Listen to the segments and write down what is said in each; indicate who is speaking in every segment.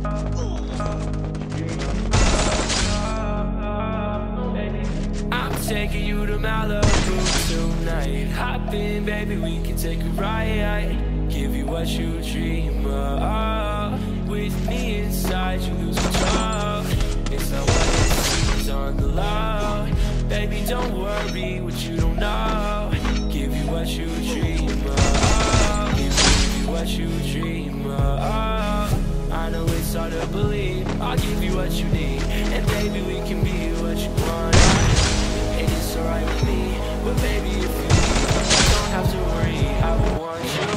Speaker 1: Taking you to Malibu tonight. Hop in, baby, we can take a ride. Give you what you dream of. With me inside, you lose control. It's not what it seems on the low. Baby, don't worry what you don't know. Give you what you dream of. Give you what you dream of. I know it's hard to believe. I'll give you what you need, and baby, we can be what you want. It's alright with me, but baby, if you leave, you don't have to worry. I will want you.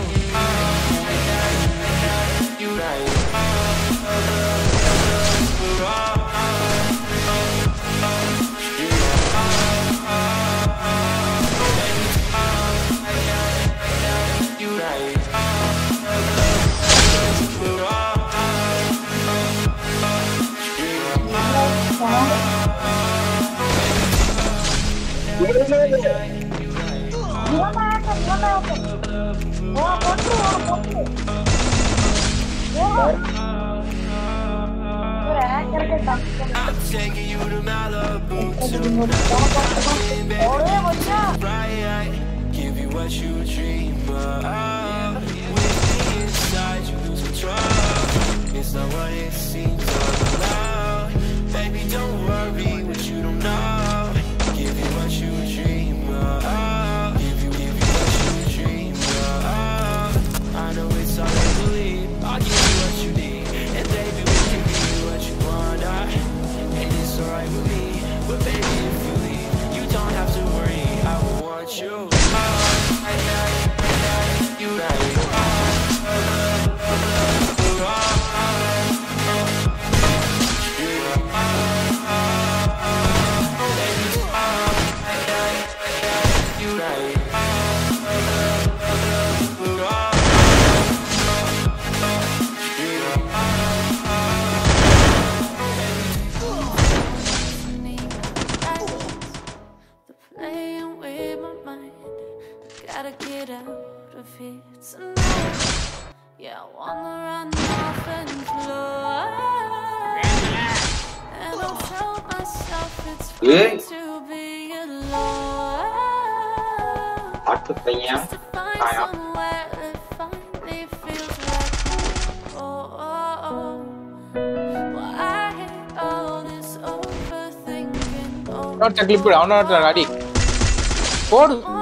Speaker 1: You right. You right. I'm taking you to Malibu tonight. Give you what you dream of. With me inside, you lose control. It's not what it seems all loud. Baby, don't worry what you don't know. Give you what you dream of. Give you what you dream of. I know it's hard to believe. I'll give you what you need, and baby, we can be what you want. And it's alright with me, but baby, if you leave, you don't have to worry. I will want you. You right.
Speaker 2: Gotta get out of here tonight. Yeah, I wanna run off and fly. And I'll tell myself it's fine to be alone. Just to find somewhere that finally feels like home. Well, I hate all this overthinking.
Speaker 3: Not a clip, I'm not ready. What?